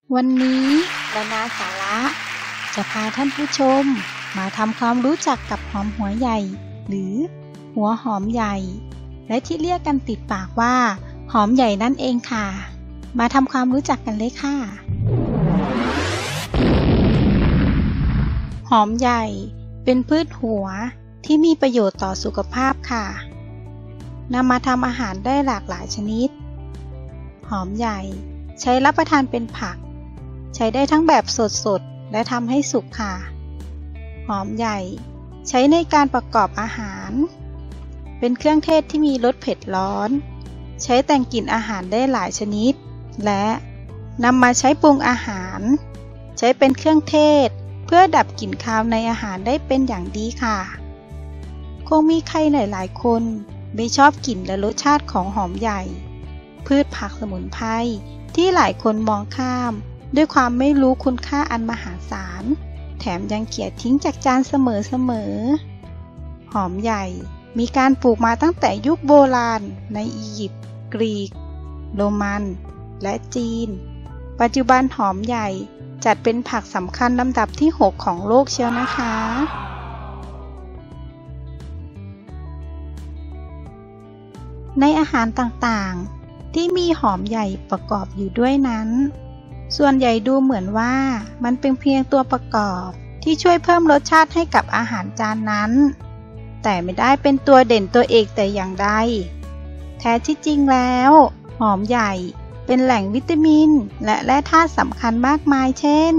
วันนี้นานาสาระจะพาท่านผู้ชมมาทำความรู้จักกับหอมหัวใหญ่หรือหัวหอมใหญ่และที่เรียกกันติดปากว่าหอมใหญ่นั่นเองค่ะมาทำความรู้จักกันเลยค่ะหอมใหญ่เป็นพืชหัวที่มีประโยชน์ต่อสุขภาพค่ะนำมาทำอาหารได้หลากหลายชนิดหอมใหญ่ใช้รับประทานเป็นผักใช้ได้ทั้งแบบสดๆและทำให้สุกค่ะหอมใหญ่ใช้ในการประกอบอาหารเป็นเครื่องเทศที่มีรสเผ็ดร้อนใช้แต่งกลิ่นอาหารได้หลายชนิดและนำมาใช้ปรุงอาหารใช้เป็นเครื่องเทศเพื่อดับกลิ่นคาวในอาหารได้เป็นอย่างดีค่ะคงมีใครหลายๆคนไม่ชอบกลิ่นและรสชาติของหอมใหญ่พืชผักสมุนไพรที่หลายคนมองข้ามด้วยความไม่รู้คุณค่าอันมหาศาลแถมยังเกลียดทิ้งจากจานเสมอหอมใหญ่มีการปลูกมาตั้งแต่ยุคโบราณในอียิปต์กรีกโรมันและจีนปัจจุบันหอมใหญ่จัดเป็นผักสำคัญลำดับที่6ของโลกเชียวนะคะในอาหารต่างๆที่มีหอมใหญ่ประกอบอยู่ด้วยนั้นส่วนใหญ่ดูเหมือนว่ามันเป็นเพียงตัวประกอบที่ช่วยเพิ่มรสชาติให้กับอาหารจานนั้นแต่ไม่ได้เป็นตัวเด่นตัวเอกแต่อย่างใดแท้ที่จริงแล้วหอมใหญ่เป็นแหล่งวิตามินและแร่ธาตุสำคัญมากมายเช่น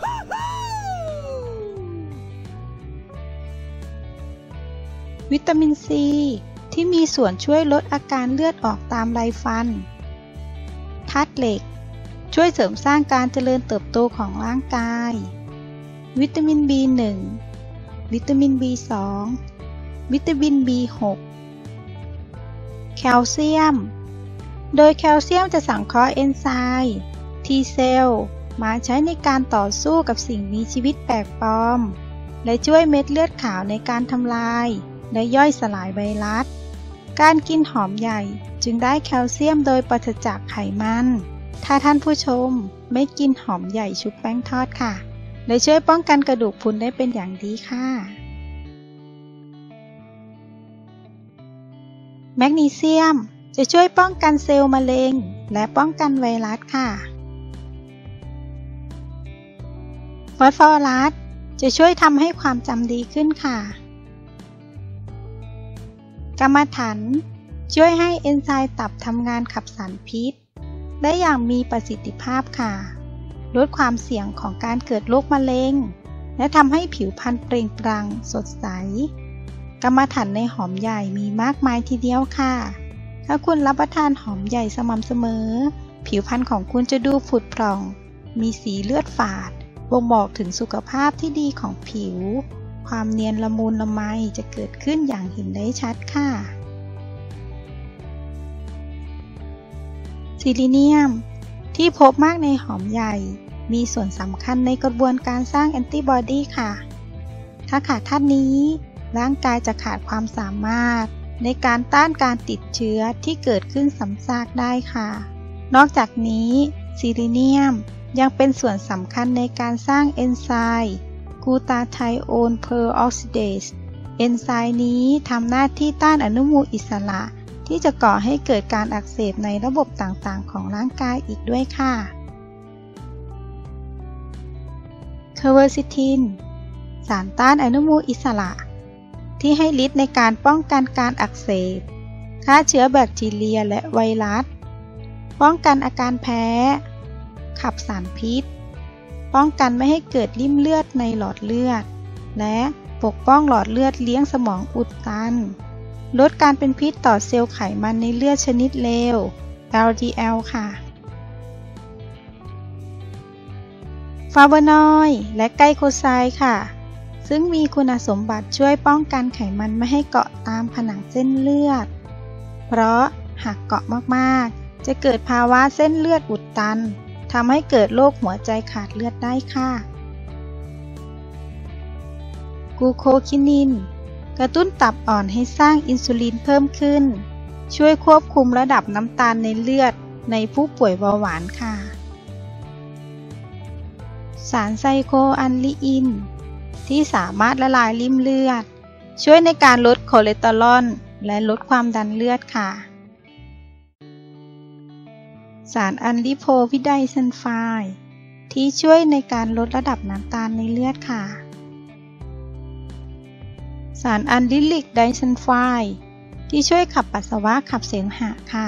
วิตามินซีที่มีส่วนช่วยลดอาการเลือดออกตามไรฟันธาตุเหล็กช่วยเสริมสร้างการเจริญเติบโตของร่างกายวิตามิน B1 วิตามิน B2 วิตามิน B6 แคลเซียมโดยแคลเซียมจะสังเคราะห์เอนไซม์ T เซลล์มาใช้ในการต่อสู้กับสิ่งมีชีวิตแปลกปลอมและช่วยเม็ดเลือดขาวในการทำลายและย่อยสลายไวรัสการกินหอมใหญ่จึงได้แคลเซียมโดยปราศจากไขมันถ้าท่านผู้ชมไม่กินหอมใหญ่ชุบแป้งทอดค่ะและช่วยป้องกันกระดูกพรุนได้เป็นอย่างดีค่ะแมกนีเซียมจะช่วยป้องกันเซลล์มะเร็งและป้องกันไวรัสค่ะฟอสฟอรัสจะช่วยทำให้ความจำดีขึ้นค่ะกรรมถันช่วยให้เอนไซม์ตับทำงานขับสารพิษได้อย่างมีประสิทธิภาพค่ะลดความเสี่ยงของการเกิดโรคมะเร็งและทำให้ผิวพรรณเปล่งปลั่งสดใสกรรมถันในหอมใหญ่มีมากมายทีเดียวค่ะถ้าคุณรับประทานหอมใหญ่สม่ำเสมอผิวพรรณของคุณจะดูผุดผ่องมีสีเลือดฝาดบ่งบอกถึงสุขภาพที่ดีของผิวความเนียนละมุนละไมจะเกิดขึ้นอย่างเห็นได้ชัดค่ะซิลิเนียมที่พบมากในหอมใหญ่มีส่วนสำคัญในกระบวนการสร้างแอนติบอดีค่ะถ้าขาดธาตุนี้ร่างกายจะขาดความสามารถในการต้านการติดเชื้อที่เกิดขึ้นซ้ำซากได้ค่ะนอกจากนี้ซิลิเนียมยังเป็นส่วนสำคัญในการสร้างเอนไซม์กลูตาไทโอนเพอร์ออกซิเดสเอนไซม์นี้ทำหน้าที่ต้านอนุมูลอิสระที่จะก่อให้เกิดการอักเสบในระบบต่างๆของร่างกายอีกด้วยค่ะเคอร์เวอร์ซิทินสารต้านอนุมูลอิสระที่ให้ฤทธิ์ในการป้องกันการอักเสบฆ่าเชื้อแบคทีเรียและไวรัสป้องกันอาการแพ้ขับสารพิษป้องกันไม่ให้เกิดริ่มเลือดในหลอดเลือดและปกป้องหลอดเลือดเลี้ยงสมองอุดตันลดการเป็นพิษต่อเซลล์ไขมันในเลือดชนิดเลว LDL ค่ะฟลาโวนอยด์และไกลโคไซด์ค่ะซึ่งมีคุณสมบัติช่วยป้องกันไขมันไม่ให้เกาะตามผนังเส้นเลือดเพราะหากเกาะมากๆจะเกิดภาวะเส้นเลือดอุดตันทำให้เกิดโรคหัวใจขาดเลือดได้ค่ะกลูโคคินินกระตุ้นตับอ่อนให้สร้างอินซูลินเพิ่มขึ้นช่วยควบคุมระดับน้ำตาลในเลือดในผู้ป่วยเบาหวานค่ะสารไซโคอันลีอินที่สามารถละลายริ่มเลือดช่วยในการลดคอเลสเตอรอลและลดความดันเลือดค่ะสารอัลดิโพวิไดซัลไฟด์ที่ช่วยในการลดระดับน้ำตาลในเลือดค่ะสารอัลดิลิกไดซัลไฟด์ที่ช่วยขับปัสสาวะขับเสมหะค่ะ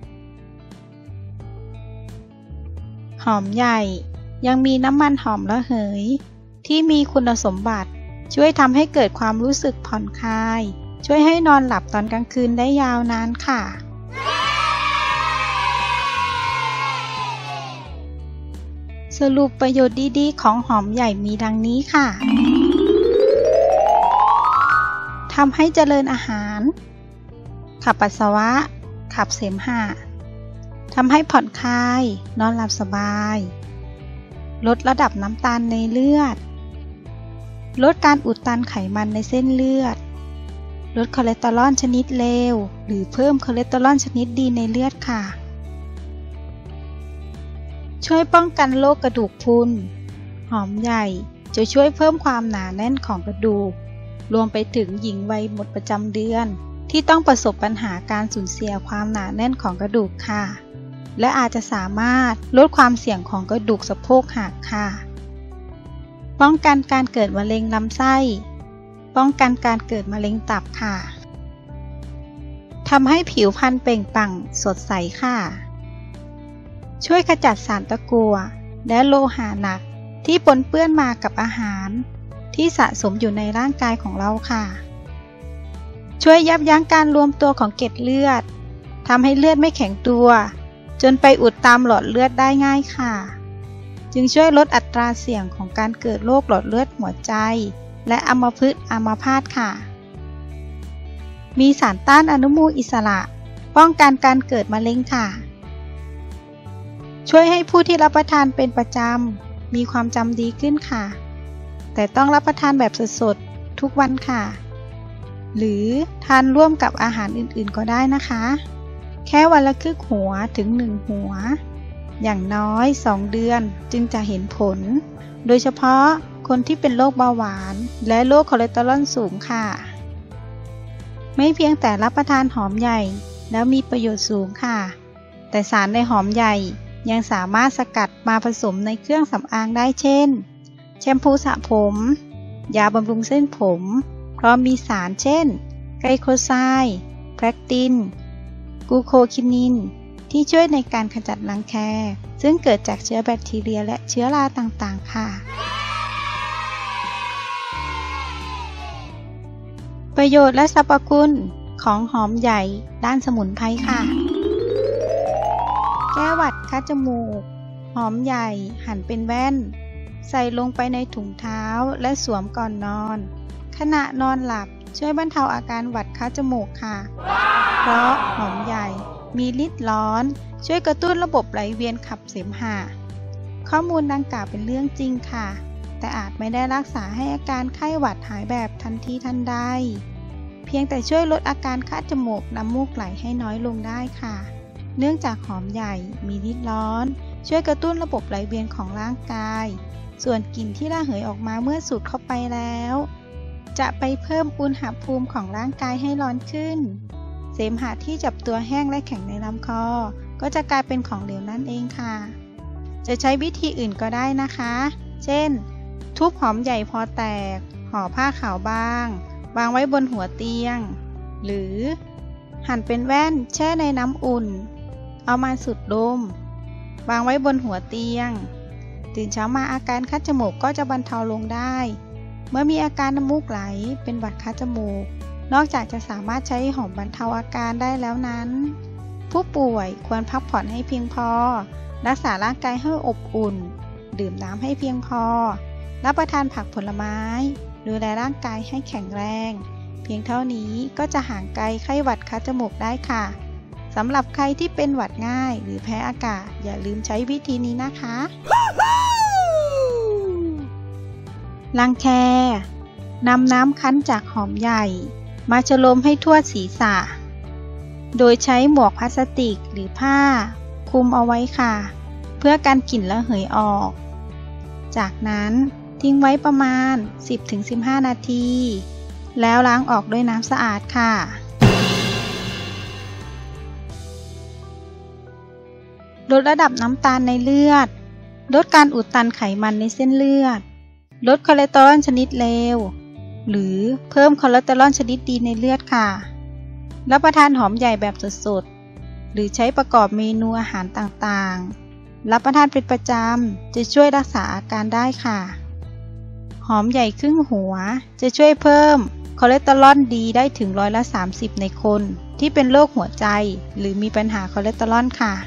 หอมใหญ่ยังมีน้ำมันหอมระเหยที่มีคุณสมบัติช่วยทำให้เกิดความรู้สึกผ่อนคลายช่วยให้นอนหลับตอนกลางคืนได้ยาวนานค่ะสรุปประโยชน์ดีๆของหอมใหญ่มีดังนี้ค่ะทำให้เจริญอาหารขับปัสสาวะขับเสมหะทำให้ผ่อนคลายนอนหลับสบายลดระดับน้ำตาลในเลือดลดการอุดตันไขมันในเส้นเลือดลดคอเลสเตอรอลชนิดเลวหรือเพิ่มคอเลสเตอรอลชนิดดีในเลือดค่ะช่วยป้องกันโรคกระดูกพรุนหอมใหญ่จะช่วยเพิ่มความหนาแน่นของกระดูกรวมไปถึงหญิงวัยหมดประจำเดือนที่ต้องประสบปัญหาการสูญเสียความหนาแน่นของกระดูกค่ะและอาจจะสามารถลดความเสี่ยงของกระดูกสะโพกหักค่ะป้องกันการเกิดมะเร็งลำไส้ป้องกันการเกิดมะเร็งตับค่ะทำให้ผิวพรรณเปล่งปลั่งสดใสค่ะช่วยขจัดสารตะกั่วและโลหะหนักที่ปนเปื้อนมากับอาหารที่สะสมอยู่ในร่างกายของเราค่ะช่วยยับยั้งการรวมตัวของเกล็ดเลือดทำให้เลือดไม่แข็งตัวจนไปอุดตามหลอดเลือดได้ง่ายค่ะจึงช่วยลดอัตราเสี่ยงของการเกิดโรคหลอดเลือดหัวใจและอัมพฤกษ์อัมพาตค่ะมีสารต้านอนุมูลอิสระป้องกันการเกิดมะเร็งค่ะช่วยให้ผู้ที่รับประทานเป็นประจำมีความจำดีขึ้นค่ะแต่ต้องรับประทานแบบสดๆทุกวันค่ะหรือทานร่วมกับอาหารอื่นๆก็ได้นะคะแค่วันละครึ่งหัวถึง1หัวอย่างน้อย2เดือนจึงจะเห็นผลโดยเฉพาะคนที่เป็นโรคเบาหวานและโรคคอเลสเตอรอลสูงค่ะไม่เพียงแต่รับประทานหอมใหญ่แล้วมีประโยชน์สูงค่ะแต่สารในหอมใหญ่ยังสามารถสกัดมาผสมในเครื่องสำอางได้เช่นแชมพูสระผมยาบำรุงเส้นผมเพราะมีสารเช่นไกลโคไซด์แพคตินกูโคคินินที่ช่วยในการขจัดรังแคซึ่งเกิดจากเชื้อแบคทีเรียและเชื้อราต่างๆค่ะประโยชน์และสรรพคุณของหอมใหญ่ด้านสมุนไพรค่ะแก้หวัดคัดจมูกหอมใหญ่หั่นเป็นแว่นใส่ลงไปในถุงเท้าและสวมก่อนนอนขณะนอนหลับช่วยบรรเทาอาการหวัดคัดจมูกค่ะเพราะหอมใหญ่มีฤทธิ์ร้อนช่วยกระตุ้นระบบไหลเวียนขับเสมหะข้อมูลดังกล่าวเป็นเรื่องจริงค่ะแต่อาจไม่ได้รักษาให้อาการไข้หวัดหายแบบทันทีทันใดเพียงแต่ช่วยลดอาการคัดจมูกน้ำมูกไหลให้น้อยลงได้ค่ะเนื่องจากหอมใหญ่มีฤทธิ์ร้อนช่วยกระตุ้นระบบไหลเวียนของร่างกายส่วนกลิ่นที่ระเหยออกมาเมื่อสูดเข้าไปแล้วจะไปเพิ่มอุณหภูมิของร่างกายให้ร้อนขึ้นเสมหะที่จับตัวแห้งและแข็งในลำคอก็จะกลายเป็นของเหลวนั่นเองค่ะจะใช้วิธีอื่นก็ได้นะคะเช่นทุบหอมใหญ่พอแตกห่อผ้าขาวบางวางไว้บนหัวเตียงหรือหั่นเป็นแว่นแช่ในน้ำอุ่นเอามาสูดดมวางไว้บนหัวเตียงตื่นเช้ามาอาการคัดจมูกก็จะบรรเทาลงได้เมื่อมีอาการน้ำมูกไหลเป็นหวัดคัดจมูกนอกจากจะสามารถใช้หอมบรรเทาอาการได้แล้วนั้นผู้ป่วยควรพักผ่อนให้เพียงพอรักษาร่างกายให้อบอุ่นดื่มน้ำให้เพียงพอรับประทานผักผลไม้ดูแลร่างกายให้แข็งแรงเพียงเท่านี้ก็จะห่างไกลไข้หวัดคัดจมูกได้ค่ะสำหรับใครที่เป็นหวัดง่ายหรือแพ้อากาศอย่าลืมใช้วิธีนี้นะคะรังแคนำน้ำคั้นจากหอมใหญ่มาฉโลมให้ทั่วศีรษะโดยใช้หมวกพลาสติกหรือผ้าคลุมเอาไว้ค่ะเพื่อกันกลิ่นระเหยออกจากนั้นทิ้งไว้ประมาณ 10-15 นาที แล้วล้างออกด้วยน้ำสะอาดค่ะลดระดับน้ำตาลในเลือดลดการอุดตันไขมันในเส้นเลือดลดคอเลสเตอรอลชนิดเลวหรือเพิ่มคอเลสเตอรอลชนิดดีในเลือดค่ะรับประทานหอมใหญ่แบบสดๆหรือใช้ประกอบเมนูอาหารต่างๆรับประทานเป็นประจำจะช่วยรักษาอาการได้ค่ะหอมใหญ่ครึ่งหัวจะช่วยเพิ่มคอเลสเตอรอลดีได้ถึง30%ในคนที่เป็นโรคหัวใจหรือมีปัญหาคอเลสเตอรอลค่ะ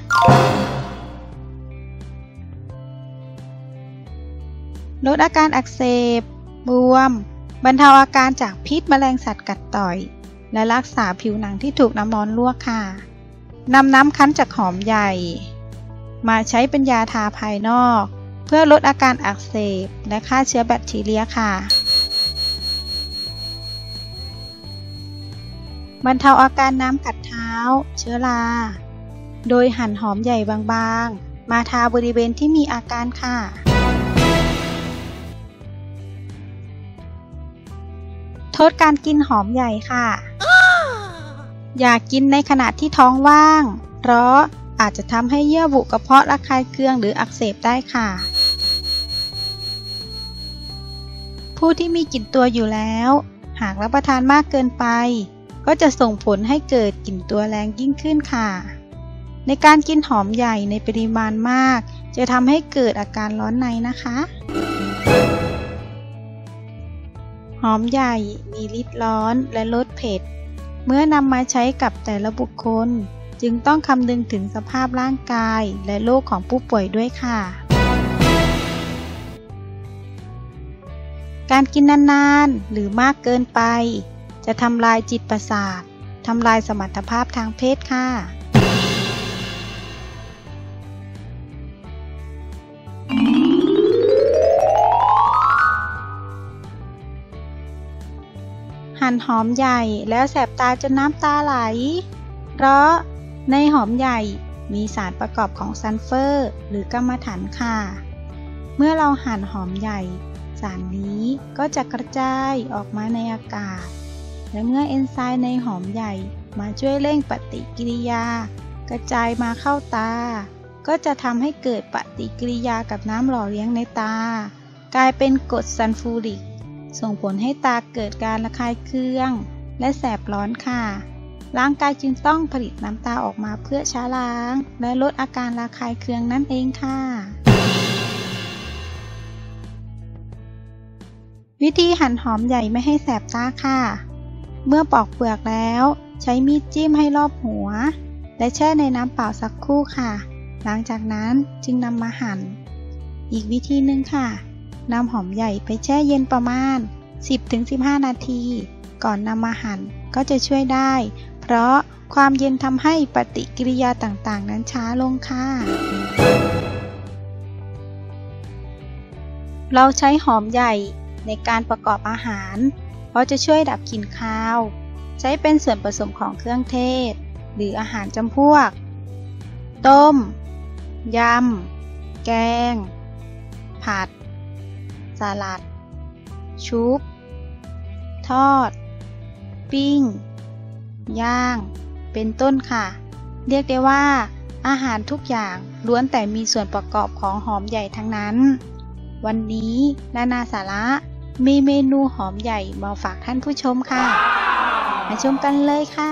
ลดอาการอักเสบบวมบรรเทาอาการจากพิษแมลงสัตว์กัดต่อยและรักษาผิวหนังที่ถูกน้ำร้อนลวกค่ะนำน้ำคั้นจากหอมใหญ่มาใช้เป็นยาทาภายนอกเพื่อลดอาการอักเสบและฆ่าเชื้อแบคทีเรียค่ะบรรเทาอาการน้ำกัดเท้าเชื้อราโดยหั่นหอมใหญ่บางๆมาทาบริเวณที่มีอาการค่ะโทษการกินหอมใหญ่ค่ะ อย่ากินในขณะที่ท้องว่างเพราะอาจจะทำให้เยื่อบุกระเพาะระคายเคืองหรืออักเสบได้ค่ะผู้ที่มีกลิ่นตัวอยู่แล้วหากรับประทานมากเกินไปก็จะส่งผลให้เกิดกลิ่นตัวแรงยิ่งขึ้นค่ะในการกินหอมใหญ่ในปริมาณมากจะทำให้เกิดอาการร้อนในนะคะหอมใหญ่มีฤทธิ์ร้อนและลดเผ็ดเมื่อนำมาใช้กับแต่ละบุคคลจึงต้องคำนึงถึงสภาพร่างกายและโรคของผู้ป่วยด้วยค่ะการกินนานๆหรือมากเกินไปจะทำลายจิตประสาททำลายสมรรถภาพทางเพศค่ะหั่นหอมใหญ่แล้วแสบตาจนน้ำตาไหลเพราะในหอมใหญ่มีสารประกอบของซัลเฟอร์หรือกรรมฐานค่ะเมื่อเราหั่นหอมใหญ่สารนี้ก็จะกระจายออกมาในอากาศและเมื่อเอนไซม์ในหอมใหญ่มาช่วยเร่งปฏิกิริยากระจายมาเข้าตาก็จะทำให้เกิดปฏิกิริยากับน้ำหล่อเลี้ยงในตากลายเป็นกรดซัลฟูริกส่งผลให้ตาเกิดการระคายเคืองและแสบร้อนค่ะร่างกายจึงต้องผลิตน้ำตาออกมาเพื่อช้าล้างและลดอาการระคายเคืองนั่นเองค่ะวิธีหั่นหอมใหญ่ไม่ให้แสบตาค่ะเมื่อปอกเปลือกแล้วใช้มีดจิ้มให้รอบหัวและแช่ในน้ำเปล่าสักครู่ค่ะหลังจากนั้นจึงนำมาหั่นอีกวิธีหนึ่งค่ะนำหอมใหญ่ไปแช่เย็นประมาณ 10-15 นาทีก่อนนำมาหั่นก็จะช่วยได้เพราะความเย็นทำให้ปฏิกิริยาต่างๆนั้นช้าลงค่ะเราใช้หอมใหญ่ในการประกอบอาหารเพราะจะช่วยดับกลิ่นคาวใช้เป็นส่วนผสมของเครื่องเทศหรืออาหารจำพวกต้มยำแกงผัดสลัดชุบทอดปิ้งย่างเป็นต้นค่ะเรียกได้ว่าอาหารทุกอย่างล้วนแต่มีส่วนประกอบของหอมใหญ่ทั้งนั้นวันนี้นานาสาระมีเมนูหอมใหญ่มาฝากท่านผู้ชมค่ะมาชมกันเลยค่ะ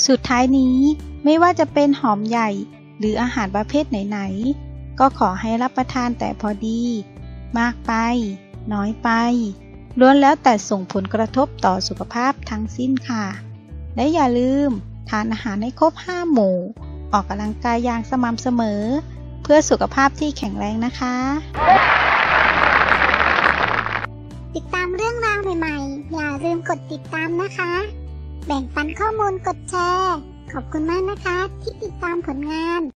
สุดท้ายนี้ไม่ว่าจะเป็นหอมใหญ่หรืออาหารประเภทไหนๆก็ขอให้รับประทานแต่พอดีมากไปน้อยไปล้วนแล้วแต่ส่งผลกระทบต่อสุขภาพทั้งสิ้นค่ะและอย่าลืมทานอาหารให้ครบ5 หมู่ออกกำลังกายอย่างสม่ำเสมอเพื่อสุขภาพที่แข็งแรงนะคะติดตามเรื่องราวใหม่ๆอย่าลืมกดติดตามนะคะแบ่งปันข้อมูลกดแชร์ขอบคุณมากนะคะที่ติดตามผลงาน